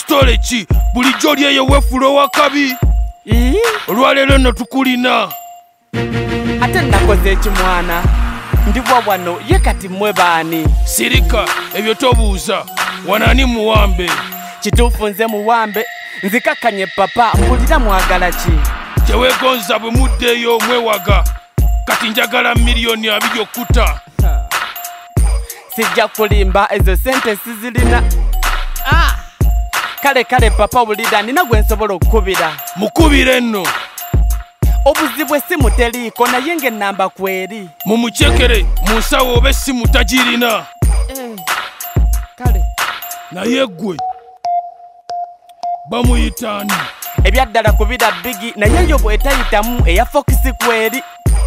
stole ki bulijjo lyeyo wefulo wakabi olwaleero nno tukulina ate nakoze ekimwana ndibwa wano ye kati mmwe baani sirika ebyo tobuuza wanani muwambe kituufu nze muwambe nzikakkanye papa mpulira mwagala ki kyeweegonza bwe muddeeyo omwewaga kati njagala miliyoni 2 okkuta sijja kulimba ezo sente sizirina kale papa wulira nina gwe nsobola okukubira mukubire nno obuzibu essimu teriiko naye ng'ennamba kweri mumucekere mu nsawo oba essimu tagirina kale naye ggwe bamuyitaani ebyaddala kubira bigi naye yo bw'etayitamu eya fokisi kweri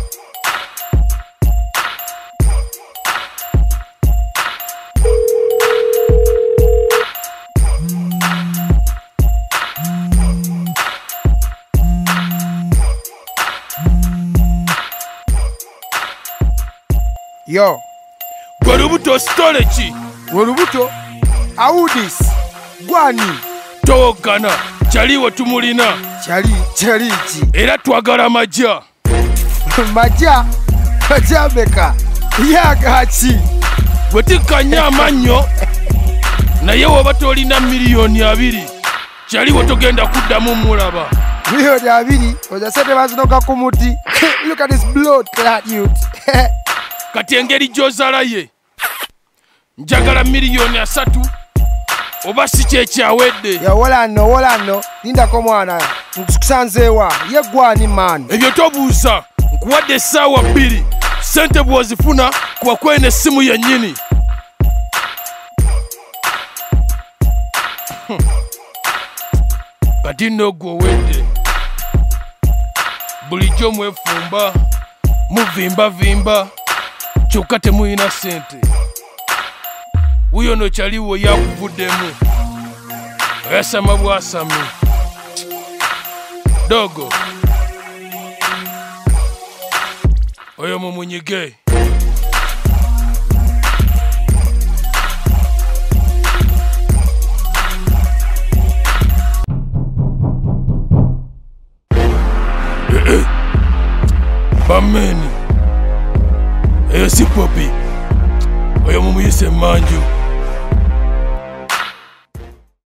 Yo, gwe lubuto stole ki Lubuto, Audis, Gwani, towoggana kyaliwo tumulina Chali ki? era twagala majja Majja beka, yagaki. bwe tikkanya amannyo naye woba tolina miliyoni 2 kyaliwo togenda kuddamu mulaba Miliyoni 2, ozasete bazinoka ku muti. Look at this blood clot youth. kati engeri gy'ozalaye njagala miliyoni 3 oba si kyekyawedde Ya wola nno, lindako mwana, nkusanzeewa, ye Gwani man. ebyo tobuuza nkuwadde essaawa 2 sente bw'ozifuna kuba kwena essimu yennyini kati nno gwe owedde bulijjo mwefumba muvimbavimba kyokka temuyina sente wuyo no kyaliwo yakuvuddemu oyasama bwasami dogo oyo mumunyige bameni eyo si popi oyo mumuyise manju